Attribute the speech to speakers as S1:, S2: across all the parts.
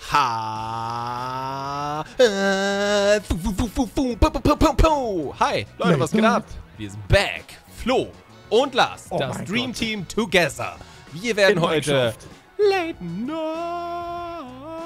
S1: Ha! Hi, Leute, was geht ab? Wir sind back. Flo und Lars, das Dream Team Together. Wir werden heute Late Night.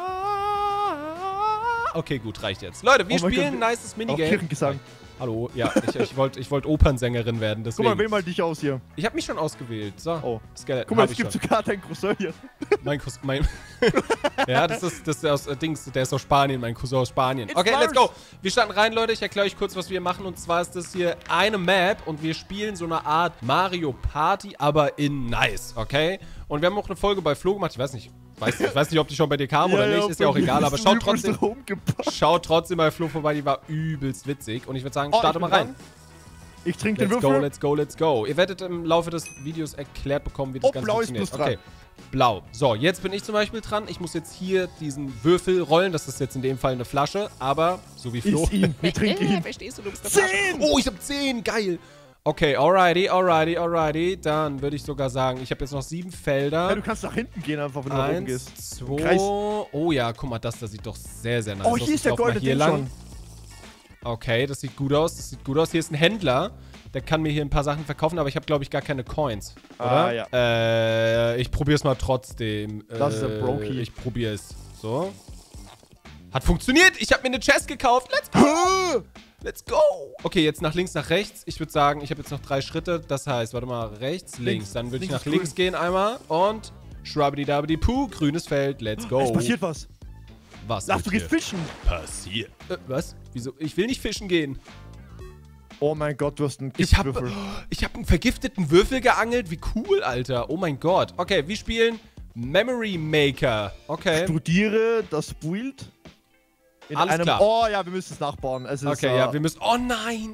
S1: Okay, gut, reicht jetzt. Leute, wir spielen ein nices Minigame.
S2: Kirchengesang.
S1: Hallo, ja, ich wollte Opernsängerin werden, deswegen.
S2: Guck mal, wähl mal dich aus hier.
S1: Ich habe mich schon ausgewählt. So,
S2: oh.
S1: Skeleton.
S2: Guck mal, es gibt sogar deinen Cousin hier.
S1: Mein ja, das ist aus der ist aus Spanien, mein Cousin aus Spanien. Okay, let's go. Wir starten rein, Leute. Ich erkläre euch kurz, was wir machen. Und zwar ist das hier eine Map und wir spielen so eine Art Mario Party, aber in nice, okay? Und wir haben auch eine Folge bei Flo gemacht. Ich weiß nicht, ob die schon bei dir kam oder nicht. Ist ja auch egal, aber schaut trotzdem bei Flo vorbei. Die war übelst witzig. Und ich würde sagen, starte mal rein.
S2: Ich trinke den Würfel.
S1: Let's go. Ihr werdet im Laufe des Videos erklärt bekommen, wie das Ganze funktioniert. Okay, blau. So, jetzt bin ich zum Beispiel dran. Ich muss jetzt hier diesen Würfel rollen. Das ist jetzt in dem Fall eine Flasche, aber so wie Flo.
S2: Wir trinken ihn.
S1: Verstehst du, bist eine Flasche. 10! Oh, ich habe 10. Geil. Okay, alrighty. Dann würde ich sogar sagen, ich habe jetzt noch 7 Felder.
S2: Ja, du kannst nach hinten gehen, einfach wenn du nach oben gehst.
S1: 1, 2. Oh ja, guck mal, das sieht doch sehr, sehr nice aus.
S2: Oh, hier ist der goldene Ding schon.
S1: Okay, das sieht gut aus. Hier ist ein Händler. Der kann mir hier ein paar Sachen verkaufen, aber ich habe, glaube ich, gar keine Coins. Oder?
S2: Ja.
S1: Ich probiere es mal trotzdem.
S2: Das ist ein Brokey.
S1: Ich probiere es. So. Hat funktioniert. Ich habe mir eine Chest gekauft. Let's go. Let's go. Okay, jetzt nach links, nach rechts. Ich würde sagen, ich habe jetzt noch 3 Schritte. Das heißt, warte mal, rechts, links. Dann würde ich nach links gehen einmal. Und schrabbidi-dabbidi-puh, grünes Feld. Let's go.
S2: Es passiert was.
S1: Was?
S2: Lars, du gehst fischen.
S1: Passiert. Was? Wieso? Ich will nicht fischen gehen.
S2: Oh mein Gott, du hast einen Giftwürfel.
S1: Ich hab einen vergifteten Würfel geangelt. Wie cool, Alter. Oh mein Gott. Okay, wir spielen Memory Maker. Okay.
S2: Studiere das Build.
S1: Alles klar.
S2: Oh ja, wir müssen es nachbauen. Es ist,
S1: okay, ja, wir müssen... Oh nein.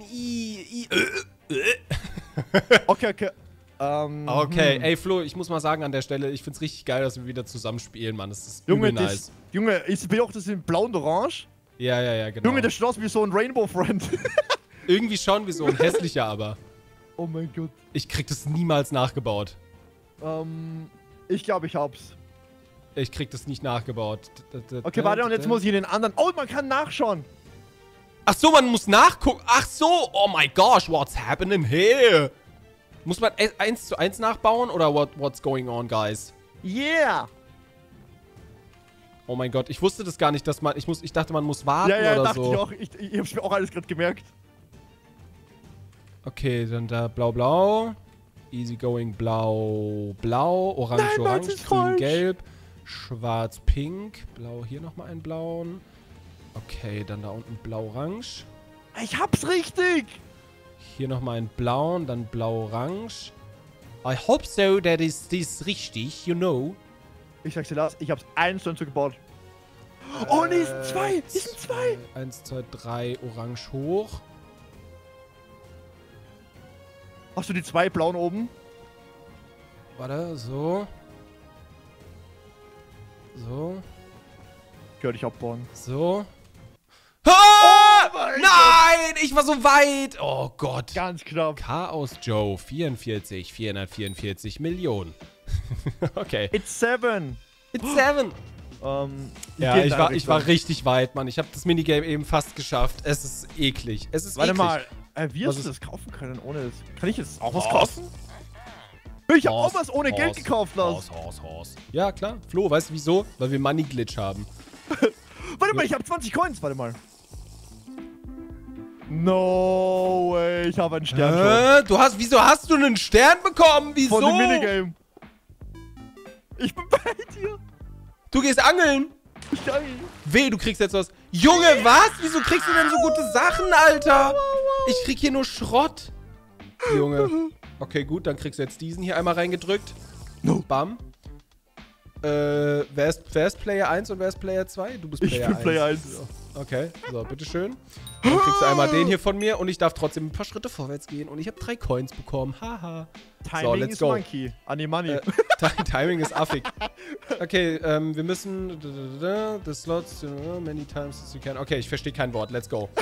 S2: Okay.
S1: Okay, ey Flo, ich muss mal sagen an der Stelle, ich find's richtig geil, dass wir wieder zusammen spielen, Mann. Das ist übel nice.
S2: Junge, ich bin auch das in blau und orange.
S1: Ja, genau.
S2: Junge, das schaut aus wie so ein Rainbow-Friend.
S1: Irgendwie schon wie so ein hässlicher, aber...
S2: Oh mein Gott.
S1: Ich krieg das niemals nachgebaut.
S2: Ich glaube, ich hab's.
S1: Ich krieg das nicht nachgebaut.
S2: Okay, warte, und jetzt muss ich den anderen... Oh, man kann nachschauen.
S1: Ach so, man muss nachgucken. Ach so, oh my gosh, what's happening here? Muss man 1:1 nachbauen oder what's going on, guys?
S2: Yeah.
S1: Oh mein Gott, ich wusste das gar nicht, dass man... Ich dachte, man muss warten oder so.
S2: Ja, dachte ich auch. Ich hab's mir auch alles gerade gemerkt.
S1: Okay, dann da blau. Easy going blau. Orange, grün, gelb. Schwarz, pink. Blau, hier nochmal einen blauen. Okay, dann da unten blau-orange.
S2: Ich hab's richtig.
S1: Hier nochmal einen blauen, dann blau-orange. I hope so, that is this richtig, you know.
S2: Ich sag's dir, Lars, ich hab's 1:1 gebaut. Oh, nee, es sind 2.
S1: 1, 2, 3, orange hoch.
S2: Hast du die 2 blauen oben?
S1: Warte, so.
S2: Ich höre dich abbauen.
S1: So. Ah! Oh nein, ich war so weit. Oh Gott.
S2: Ganz knapp.
S1: Chaos Joe, 444 Millionen. Okay.
S2: It's 7.
S1: Ja, ich war richtig weit, Mann. Ich habe das Minigame eben fast geschafft. Es ist eklig. Es ist eklig.
S2: Warte mal, wie hast du das kaufen können ohne das? Kann ich jetzt auch was kaufen? Ich hab auch was ohne Geld gekauft, Lars.
S1: Horse. Ja, klar. Flo, weißt du wieso? Weil wir Money Glitch haben.
S2: Warte mal, ich habe 20 Coins. Warte mal. No way, ich habe einen Stern schon.
S1: Wieso hast du einen Stern bekommen? Wieso?
S2: Von dem Minigame. Ich bin bei dir.
S1: Du gehst angeln.
S2: Geil.
S1: Weh, du kriegst jetzt was. Junge, was? Wieso kriegst du denn so gute Sachen, Alter? Ich krieg hier nur Schrott. Junge. Okay, gut, dann kriegst du jetzt diesen hier einmal reingedrückt. No. Bam. Wer ist Player 1 und wer ist Player 2? Du bist Player 1.
S2: Ich bin Player 1.
S1: Okay, so, bitteschön. Dann kriegst du einmal den hier von mir und ich darf trotzdem ein paar Schritte vorwärts gehen und ich habe 3 Coins bekommen. Haha.
S2: Timing ist monkey. Money.
S1: Timing ist affig. Okay, wir müssen... The slots, many times as you can. Okay, ich verstehe kein Wort. Let's go.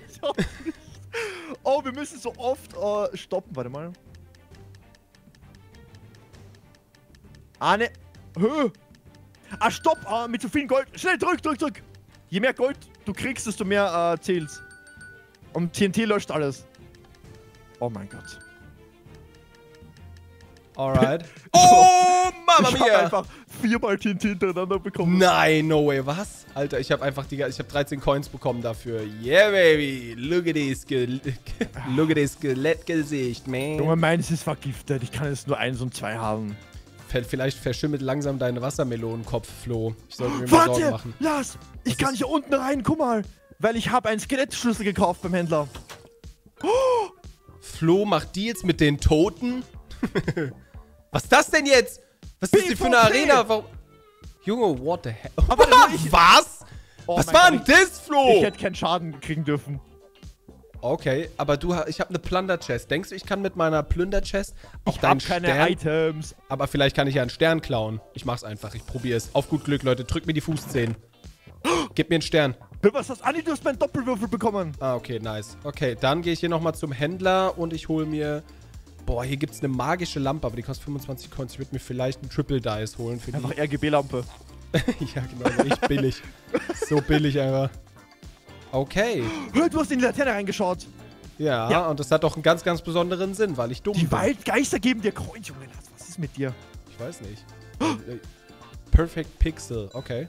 S2: Oh, wir müssen so oft stoppen. Warte mal. Ah, ne. Ah, stopp! Mit so viel Gold. Schnell, drück! Je mehr Gold du kriegst, desto mehr zählt's. Und TNT löscht alles. Oh mein Gott.
S1: Alright. Oh, Mama
S2: Ich
S1: mia!
S2: hab einfach 4-mal TNT hintereinander bekommen.
S1: Nein, no way. Was? Alter, ich habe einfach ich habe 13 Coins bekommen dafür. Yeah, baby. Look at this Skelettgesicht, man.
S2: Junge, meins ist vergiftet. Ich kann jetzt nur 1 und 2 haben.
S1: Vielleicht verschimmelt langsam deine Wassermelonenkopf, Flo. Ich sollte mir mal Sorgen machen.
S2: Lars! Ich kann hier unten rein, guck mal. Weil ich habe einen Skelettschlüssel gekauft beim Händler.
S1: Oh! Flo macht Deals mit den Toten? Was ist das denn jetzt? Was ist das für eine Arena? Warum? Junge, what the hell?
S2: Aber
S1: was?
S2: Oh
S1: was war denn das, Flo?
S2: Ich hätte keinen Schaden kriegen dürfen.
S1: Okay, aber ich habe eine Plunder-Chest. Denkst du, ich kann mit meiner Plunder-Chest auf deinen Stern...
S2: Ich hab keine Items.
S1: Aber vielleicht kann ich ja einen Stern klauen. Ich mach's einfach, ich probier's. Auf gut Glück, Leute. Drückt mir die Fußzehen. Gib mir einen Stern.
S2: Was hast du? Anni, du hast meinen Doppelwürfel bekommen.
S1: Ah, okay, nice. Okay, dann gehe ich hier nochmal zum Händler und ich hole mir... Boah, hier gibt's eine magische Lampe, aber die kostet 25 Coins. Ich würde mir vielleicht einen Triple Dice holen für die...
S2: Einfach RGB-Lampe.
S1: Ja, genau. Echt billig. So billig einfach. Okay.
S2: Du hast in die Laterne reingeschaut.
S1: Ja, und das hat doch einen ganz, ganz besonderen Sinn, weil ich dumm bin.
S2: Die Waldgeister geben dir Coins, Junge. Was ist mit dir?
S1: Ich weiß nicht. Perfect Pixel. Okay.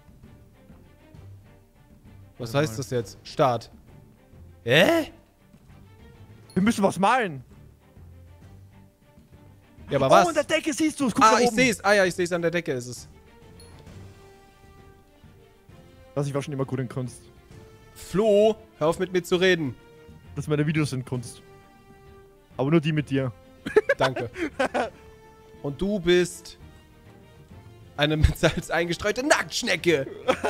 S1: Was heißt das jetzt? Start. Wir
S2: müssen was malen.
S1: Ja, aber was?
S2: Oh, an der Decke siehst du es.
S1: Ah, ich sehe es. Ah ja, ich sehe es an der Decke, ist es.
S2: Ich war schon immer gut in Kunst.
S1: Flo, hör auf mit mir zu reden.
S2: Das meine Videos sind Kunst. Aber nur die mit dir.
S1: Danke. Und du bist eine mit Salz eingestreute Nacktschnecke.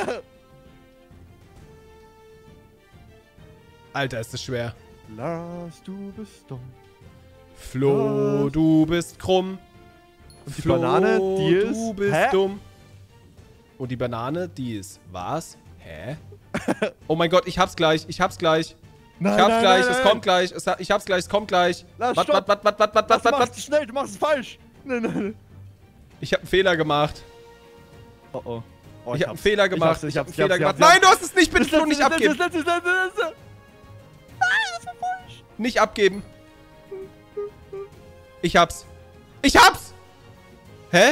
S1: Alter, ist das schwer.
S2: Lars, du bist dumm.
S1: Flo, du bist krumm.
S2: Und die Banane, die ist...
S1: du bist dumm. Und die Banane, die ist... Was? Hä? Oh mein Gott, ich hab's gleich. Ich hab's gleich. Es kommt gleich. Ich hab's gleich, es kommt gleich.
S2: Was? Du machst es schnell, du machst es falsch. Nein.
S1: Ich hab einen Fehler gemacht.
S2: Oh.
S1: Ich hab einen Fehler gemacht.
S2: Nein,
S1: Nein, du hast es nicht. Bitte nicht abgeben.
S2: Das war falsch.
S1: Nicht abgeben. Ich hab's. Hä?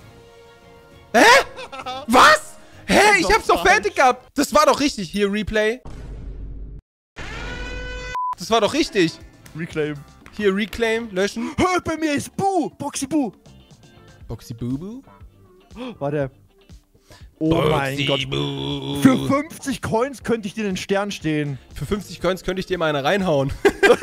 S1: Was? Hä? Ich hab's doch fertig gehabt. Das war doch richtig. Hier, Replay. Das war doch richtig.
S2: Reclaim.
S1: Hier, Reclaim. Löschen.
S2: Hör, bei mir ist Boo. Boxy Boo.
S1: Boxy Boo Boo?
S2: Warte. Oh mein Gott. Für 50 Coins könnte ich dir den Stern stehen.
S1: Für 50 Coins könnte ich dir mal eine reinhauen.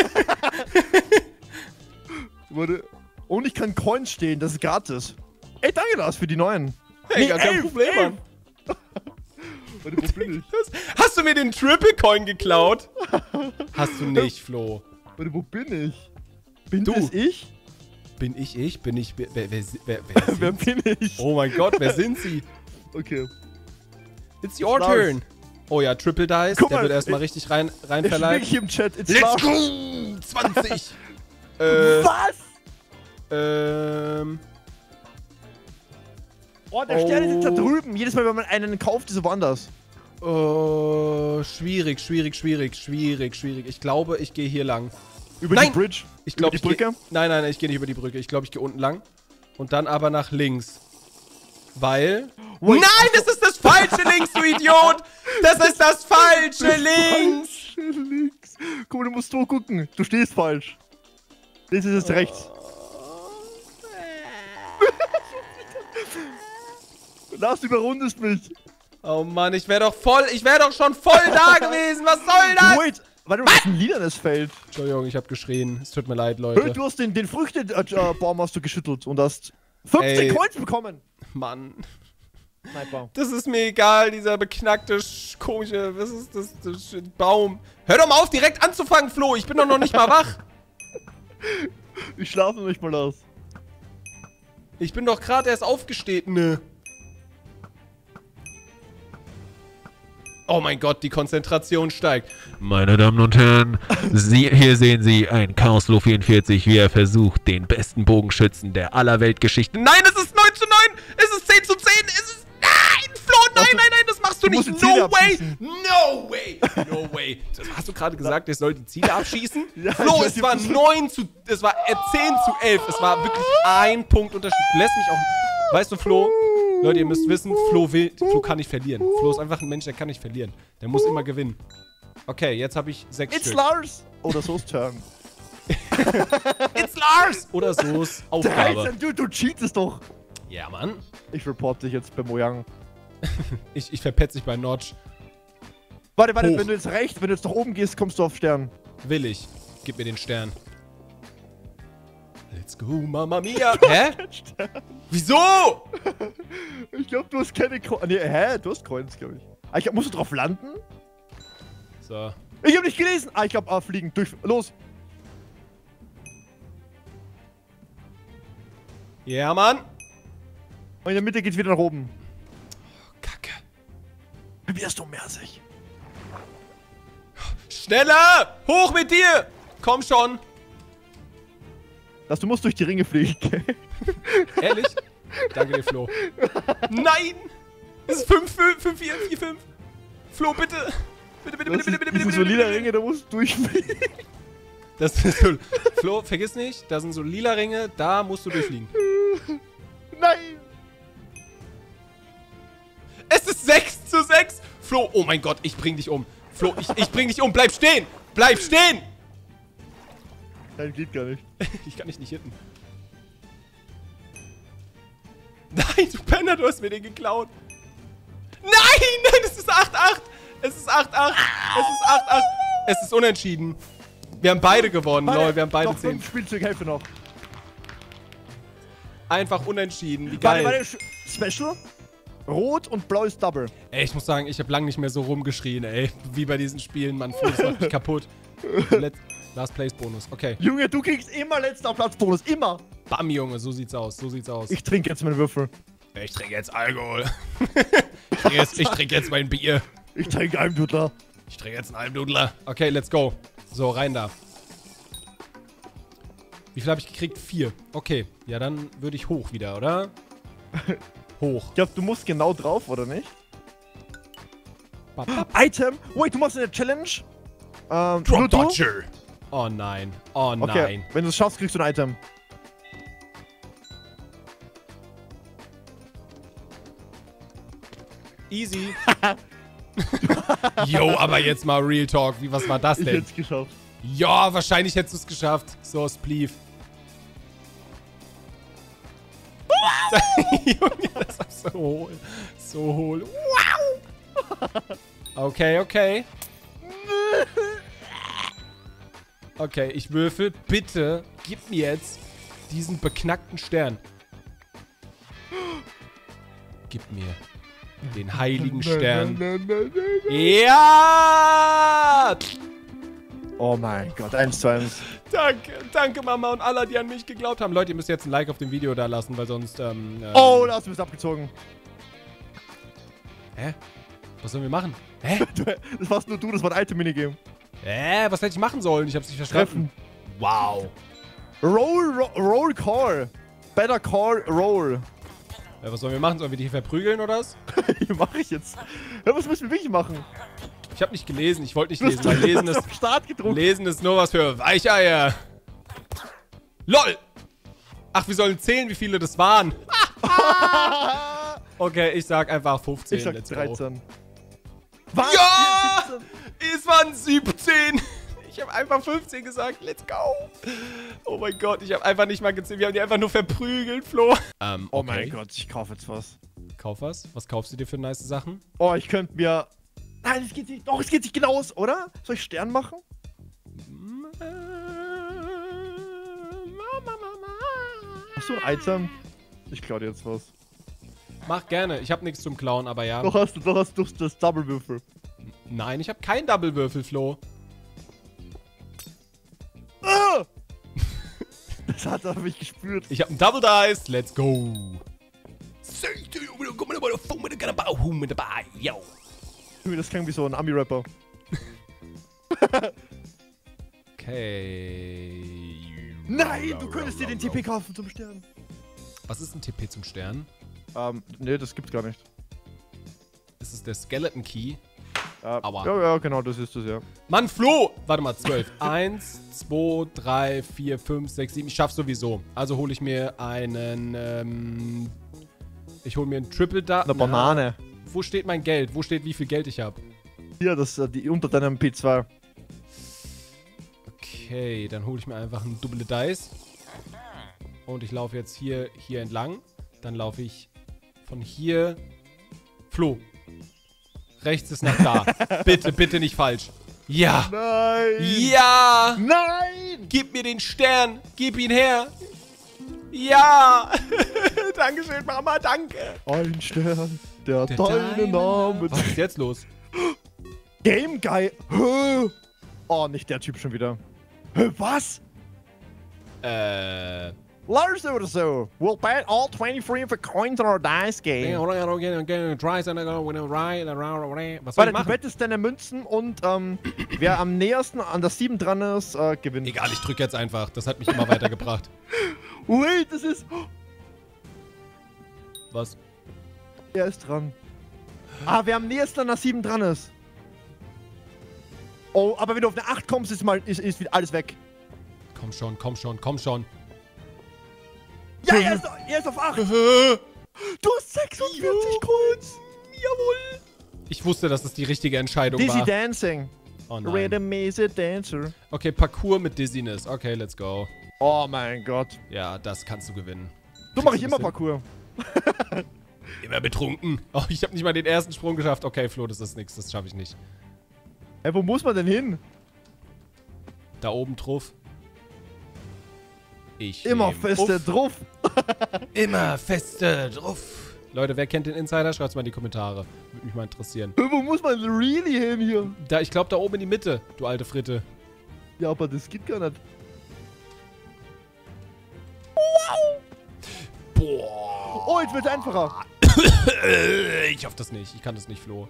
S2: Warte. Und ich kann Coins stehen, das ist gratis. Ey, danke Lars für die neuen.
S1: Hey, gar kein Problem, Mann.
S2: Warte, wo bin ich?
S1: Hast du mir den Triple Coin geklaut? Hast du nicht, Flo.
S2: Warte, wo bin ich? Bin
S1: du
S2: das ich?
S1: Bin ich? Bin ich... Wer
S2: Wer bin ich?
S1: Oh mein Gott, wer sind sie?
S2: Okay.
S1: It's your turn. Oh ja, Triple Dice.
S2: Guck
S1: der
S2: mal,
S1: wird erstmal richtig rein verleiht.
S2: Ich im Chat.
S1: Let's go! 20!
S2: Was? Oh, der Stern ist jetzt da drüben. Jedes Mal, wenn man einen kauft, ist er woanders.
S1: Schwierig. Ich glaube, ich gehe hier lang.
S2: Über die Bridge?
S1: Ich glaube,
S2: die Brücke?
S1: Nein, ich gehe nicht über die Brücke. Ich glaube, ich gehe unten lang. Und dann aber nach links. Weil...
S2: Wait,
S1: nein, das ist das falsche Links, du Idiot! Das ist das falsche Links!
S2: Guck mal, du musst so gucken. Du stehst falsch. Das ist jetzt rechts. Lars, du überrundest mich.
S1: Oh Mann, ich wäre doch schon voll da gewesen. Was soll das?
S2: Wait, warte, du hast ein lilanes Feld.
S1: Entschuldigung, ich habe geschrien. Es tut mir leid, Leute.
S2: Du hast den Früchtebaum hast du geschüttelt und hast 15 Coins bekommen.
S1: Mann.
S2: Sniper.
S1: Das ist mir egal, dieser beknackte, komische, was ist das Baum. Hör doch mal auf, direkt anzufangen, Flo. Ich bin doch noch nicht mal wach.
S2: Ich schlafe nicht mal aus.
S1: Ich bin doch gerade erst aufgestanden. Ne. Oh mein Gott, die Konzentration steigt.
S3: Meine Damen und Herren, hier sehen Sie ein Chaoslo 44, wie er versucht, den besten Bogenschützen der aller Weltgeschichte.
S1: Nein, es ist 9:9! Es ist 10:10! Es ist... Nein! du nicht.
S2: die
S1: No
S2: Ziele
S1: way!
S2: abschießen.
S1: No way! No way! Hast du gerade gesagt, ich soll die Ziele abschießen?
S2: Ja,
S1: Flo,
S2: ich
S1: es
S2: weiß
S1: war
S2: nicht,
S1: 10 zu 11. Es war wirklich ein Punkt Unterschied. Du lässt mich auch... Weißt du, Flo? Leute, ihr müsst wissen, Flo kann nicht verlieren. Flo ist einfach ein Mensch, der kann nicht verlieren. Der muss immer gewinnen. Okay, jetzt habe ich 6
S2: It's
S1: Stück.
S2: Lars! Oder so's Turn.
S1: It's Lars! Oder so's Aufgabe.
S2: Du cheatest doch.
S1: Ja, Mann.
S2: Ich reporte dich jetzt bei Mojang.
S1: Ich verpetze dich bei Notch.
S2: Warte,
S1: Hoch.
S2: wenn du jetzt wenn du jetzt nach oben gehst, kommst du auf Stern.
S1: Will ich. Gib mir den Stern. Let's go, Mamma Mia. Hä? Wieso?
S2: Ich glaube, du hast keine Coins. Nee, du hast Coins, glaube ich. Musst du drauf landen?
S1: So.
S2: Ich habe nicht gelesen. Ich glaube, fliegen. Los.
S1: Ja, Mann.
S2: Und in der Mitte geht's wieder nach oben.
S1: Kacke.
S2: Wie wirst du mäßig?
S1: Schneller! Hoch mit dir! Komm schon.
S2: Du musst durch die Ringe fliegen.
S1: Ehrlich? Danke dir, Flo. Nein! Es ist 5, 4, 4, 5. Flo, bitte. Bitte.
S2: Das sind so lila Ringe, da musst du durchfliegen.
S1: Das ist so. Flo, vergiss nicht, da sind so lila Ringe, da musst du durchfliegen.
S2: Nein!
S1: Es ist 6 zu 6! Flo, oh mein Gott, ich bring dich um. Flo, ich bring dich um. Bleib stehen! Bleib stehen!
S2: Nein, geht gar nicht.
S1: Ich kann dich nicht hitten. Nein, du Penner, du hast mir den geklaut. Nein, es ist 8-8. Es ist 8-8. Es ist 8-8. Es ist unentschieden. Wir haben beide gewonnen, lol. Wir haben beide 10.
S2: 5 Spielzeughälfte noch.
S1: Einfach unentschieden. Wie geil.
S2: Warte, Special? Rot und blau ist Double.
S1: Ey, ich muss sagen, ich habe lange nicht mehr so rumgeschrien, ey. Wie bei diesen Spielen, Mann. Flo, das macht mich kaputt. Last Place Bonus. Okay.
S2: Junge, du kriegst immer letzter Platz Bonus. Immer.
S1: Bam, Junge. So sieht's aus. So sieht's aus.
S2: Ich trinke jetzt meinen Würfel.
S1: Ich trinke jetzt Alkohol. ich trinke jetzt mein Bier.
S2: Ich trinke Almdudler.
S1: Ich trinke jetzt einen Almdudler. Okay, let's go. So, rein da. Wie viel habe ich gekriegt? 4. Okay. Ja, dann würde ich hoch wieder, oder? Hoch.
S2: Ich glaube, du musst genau drauf, oder nicht? Item. Wait, du machst eine Challenge.
S1: Drop
S2: Pluto?
S1: Dodger. Oh nein. Oh nein.
S2: Okay, wenn du es schaffst, kriegst du ein Item.
S1: Easy. Yo, aber jetzt mal Real Talk. Was war das
S2: Ich
S1: denn?
S2: hätte es geschafft.
S1: Ja, wahrscheinlich hättest du es geschafft. So, Spleef. Junge, das ist so hohl. So hohl. Wow. Okay, okay. Okay, ich würfel. Bitte, gib mir jetzt diesen beknackten Stern. Gib mir den heiligen Stern. Ja!
S2: Oh mein Gott, 1:1.
S1: Danke Mama und alle, die an mich geglaubt haben. Leute, ihr müsst jetzt ein Like auf dem Video da lassen, weil sonst,
S2: Oh, da hast du bist abgezogen.
S1: Hä? Was sollen wir machen? Hä?
S2: Das warst nur du, das war ein Item-Minigame.
S1: Was hätte ich machen sollen? Ich hab's nicht verstanden. Wow.
S2: Roll Call. Better Call Roll.
S1: Was sollen wir machen? Sollen wir die hier verprügeln oder was?
S2: Wie mache ich jetzt? Ja, was müssen wir wirklich machen?
S1: Ich habe nicht gelesen. Ich wollte nicht lesen, weil Lesen ist,
S2: auf Start gedruckt.
S1: Lesen ist nur was für Weicheier. LOL! Ach, wir sollen zählen, wie viele das waren. Okay, ich sag einfach 15.
S2: Ich sag
S1: Let's go.
S2: 13. Was?
S1: Ja!
S2: 17?
S1: Es waren 17. Ich habe einfach 15 gesagt. Let's go. Oh mein Gott, ich habe einfach nicht mal gezählt. Wir haben die einfach nur verprügelt, Flo.
S2: Oh mein Gott, ich kaufe jetzt was.
S1: Kauf was? Was kaufst du dir für nice Sachen?
S2: Oh, ich könnte mir... Nein, es geht nicht. Doch, es geht sich genau aus, oder? Soll ich Stern machen? Hast du ein Item? Ich klaue dir jetzt was.
S1: Mach gerne. Ich habe nichts zum Klauen, aber ja.
S2: Doch hast du das Double-Würfel.
S1: Nein, ich habe keinen Double-Würfel, Flo.
S2: Ah! Das hat er mich gespürt.
S1: Ich habe einen Double Dice. Let's go.
S2: Das klingt wie so ein Ami-Rapper.
S1: Okay.
S2: Nein, du könntest dir den TP kaufen zum Stern.
S1: Was ist ein TP zum Stern?
S2: Nee, das gibt's gar nicht.
S1: Das ist der Skeleton Key. Aua.
S2: Ja, genau, das ist das, ja.
S1: Mann, Flo! Warte mal, 12. 1, 2, 3, 4, 5, 6, 7. Ich schaff's sowieso. Also hole ich mir einen, ich hole mir einen Triple da.
S2: Eine Banane.
S1: Wo steht mein Geld? Wo steht, wie viel Geld ich habe?
S2: Hier, das unter deinem P2.
S1: Okay, dann hole ich mir einfach ein Double Dice. Und ich laufe jetzt hier entlang. Dann laufe ich von hier. Flo. Rechts ist nach da. Bitte, bitte nicht falsch. Ja.
S2: Nein.
S1: Ja.
S2: Nein.
S1: Gib mir den Stern. Gib ihn her. Ja. Dankeschön, Mama. Danke.
S2: Ein Stern, der deinen Namen...
S1: Was ist jetzt los?
S2: Game Guy. Oh, nicht der Typ schon wieder. Was? Lars oder so. We'll bet all 23 of a coin on our dice game.
S1: Was soll
S2: Warte,
S1: ich
S2: du
S1: machen?
S2: wettest deine Münzen und wer am nähersten an der 7 dran ist, gewinnt.
S1: Egal, ich drücke jetzt einfach. Das hat mich immer weitergebracht.
S2: Wait, das ist...
S1: Was?
S2: Er ist dran. Ah, wer am nähersten an der 7 dran ist. Oh, aber wenn du auf eine 8 kommst, ist wieder alles weg.
S1: Komm schon, komm schon, komm schon.
S2: Ja, er ist auf 8. Du hast 46 Coins. Jawohl.
S1: Ich wusste, dass es die richtige Entscheidung
S2: Dizzy
S1: war.
S2: Dancing.
S1: Oh nein.
S2: Rhythm is a dancer.
S1: Okay, Parcours mit Dizziness. Okay, let's go.
S2: Oh mein Gott.
S1: Ja, das kannst du gewinnen.
S2: So mache ich
S1: Kriegst du
S2: immer
S1: das hin?
S2: Parcours.
S1: Immer betrunken. Oh, ich habe nicht mal den ersten Sprung geschafft. Okay, Flo, das ist nichts. Das schaffe ich nicht.
S2: Hey, wo muss man denn hin?
S1: Da oben drauf.
S2: Immer feste drauf.
S1: Immer feste drauf. Leute, wer kennt den Insider? Schreibt's mal in die Kommentare. Würde mich mal interessieren.
S2: Wo muss man really hin hier?
S1: Da, ich glaube, da oben in die Mitte, du alte Fritte.
S2: Ja, aber das geht gar nicht.
S1: Boah.
S2: Oh, jetzt wird's einfacher.
S1: Ich hoffe das nicht. Ich kann das nicht, Flo.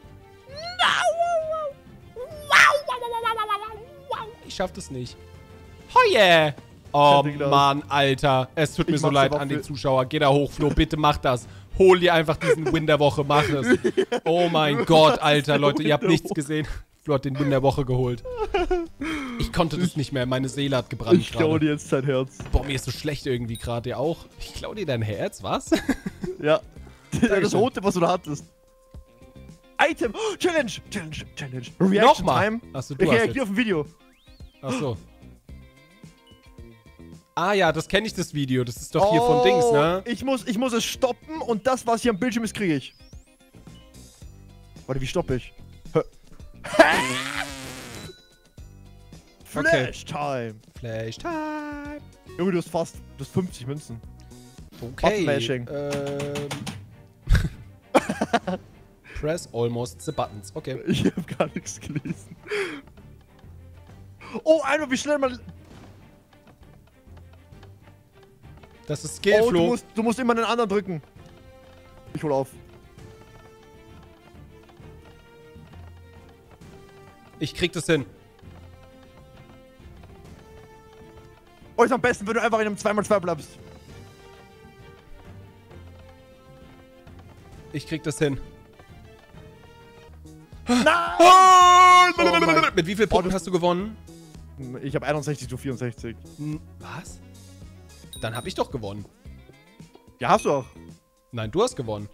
S1: Ich schaff das nicht. Oh yeah. Oh Mann, Alter. Es tut mir so leid an die Zuschauer. Geh da hoch, Flo. Bitte mach das. Hol dir einfach diesen Win der Woche. Mach es. Oh mein Gott, Alter. Leute, ihr habt nichts gesehen. Flo hat den Win der Woche geholt. Ich konnte das nicht mehr. Meine Seele hat gebrannt.
S2: Ich klaue dir jetzt dein Herz.
S1: Boah, mir ist so schlecht irgendwie gerade. Dir auch? Ich klaue dir dein Herz? Was?
S2: Ja. Das rote, was du da hattest. Item. Oh, Challenge. Reaction
S1: Nochmal.
S2: Time.
S1: Achso,
S2: Ich
S1: du hast
S2: reagiere
S1: jetzt.
S2: auf ein Video.
S1: Achso. Ah ja, das kenne ich, das Video. Das ist doch hier von Dings, ne?
S2: Ich muss es stoppen und das, was hier am Bildschirm ist, kriege ich. Warte, wie stoppe ich? Flash Time.
S1: Flash Time.
S2: Junge, du hast 50 Münzen.
S1: Okay.
S2: Flashing.
S1: Press almost the buttons. Okay.
S2: Ich habe gar nichts gelesen. Oh, einmal, wie schnell man...
S1: Das ist Skill,
S2: Oh,
S1: Flo.
S2: du musst immer einen anderen drücken. Ich hol auf.
S1: Ich krieg das hin.
S2: Oh, ist am besten, wenn du einfach in einem 2x2 bleibst.
S1: Ich krieg das hin.
S2: Nein!
S1: Oh,
S2: mein-
S1: mit wie viel Punkten hast du gewonnen?
S2: Ich habe 61 zu 64.
S1: Was? Dann hab ich doch gewonnen.
S2: Ja, hast du auch.
S1: Nein, du hast gewonnen.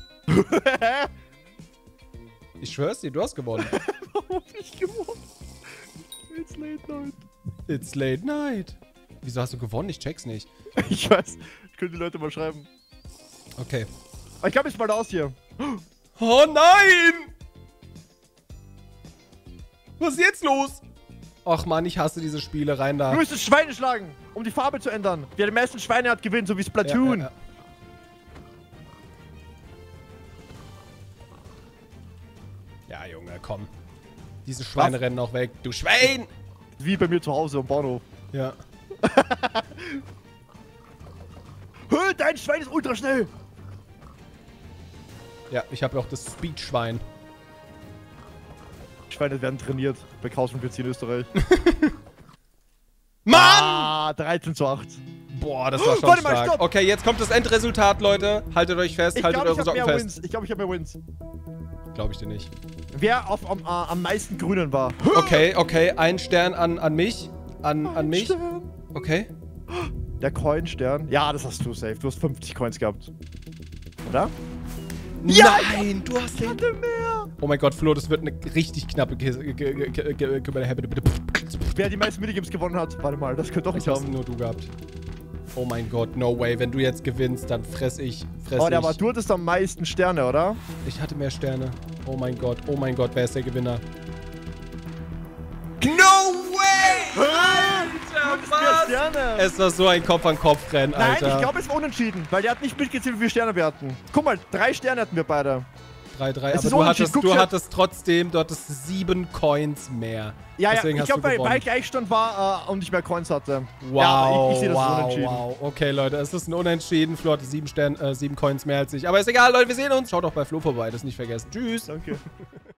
S1: Ich schwör's dir, du hast gewonnen.
S2: Warum hab ich gewonnen? It's late night.
S1: It's late night. Wieso hast du gewonnen? Ich check's nicht.
S2: Ich weiß. Können die Leute mal schreiben.
S1: Okay.
S2: Aber ich glaube, jetzt bald aus hier.
S1: Oh nein! Was ist jetzt los? Ach man, ich hasse diese Spiele rein da.
S2: Du müsstest Schweine schlagen, um die Farbe zu ändern. Wer die meisten Schweine hat, gewinnt, so wie Splatoon.
S1: Ja, Junge, komm. Diese Schweine rennen auch weg. Du Schwein!
S2: Wie bei mir zu Hause am Bahnhof.
S1: Ja.
S2: Dein Schwein ist ultra schnell.
S1: Ja, ich habe ja auch das Speed-Schwein.
S2: Schweine werden trainiert bei Kraus und PC in Österreich.
S1: Mann!
S2: Ah, 13 zu 8.
S1: Boah, das war schon
S2: Warte mal,
S1: stark.
S2: stopp!
S1: Okay, jetzt kommt das Endresultat, Leute. Haltet euch fest,
S2: Ich
S1: haltet
S2: glaube,
S1: eure
S2: ich habe
S1: Socken
S2: mehr
S1: fest.
S2: Wins. Ich glaube, ich habe mehr Wins.
S1: Glaube ich dir nicht.
S2: Wer am meisten Grünen war.
S1: Okay, okay. Ein Stern an mich. An mich.
S2: Stern.
S1: Okay.
S2: Der Coin-Stern. Ja, das hast du safe. Du hast 50 Coins gehabt. Oder?
S1: Nein, du hast den.
S2: mehr.
S1: Oh mein Gott, Flo, das wird eine richtig knappe
S2: Wer die meisten Minigames gewonnen hat. Warte mal, das könnte doch nicht
S1: Das hast
S2: haben.
S1: nur du gehabt. Oh mein Gott, no way. Wenn du jetzt gewinnst, dann fress ich.
S2: Aber du hattest am meisten Sterne, oder?
S1: Ich hatte mehr Sterne. Oh mein Gott, wer ist der Gewinner?
S2: No way! Alter, Sterne.
S1: Es war so ein Kopf-an-Kopf-Rennen, Alter.
S2: Nein, ich glaube, es war unentschieden, weil der hat nicht mitgezählt, wie viele Sterne wir hatten. Guck mal, 3 Sterne hatten wir beide.
S1: 3-3,
S2: Es ist
S1: aber
S2: unentschieden.
S1: du hattest 7 Coins mehr.
S2: Ja,
S1: Deswegen
S2: ich
S1: hast du
S2: glaube, weil
S1: gewonnen.
S2: Gleichstand war und ich mehr Coins hatte.
S1: Wow,
S2: ja, ich sehe das als unentschieden.
S1: wow. Okay, Leute, es ist ein Unentschieden. Flo hatte 7 Coins mehr als ich. Aber ist egal, Leute, wir sehen uns. Schaut doch bei Flo vorbei, das nicht vergessen. Tschüss.
S2: Danke.